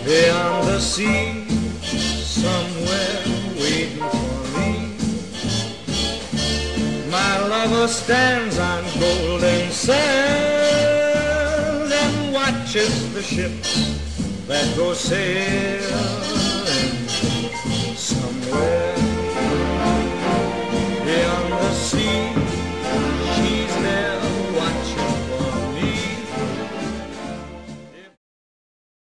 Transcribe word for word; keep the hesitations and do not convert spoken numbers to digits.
beyond the sea, somewhere waiting for me. My lover stands on golden sand and watches the ships that go sailing somewhere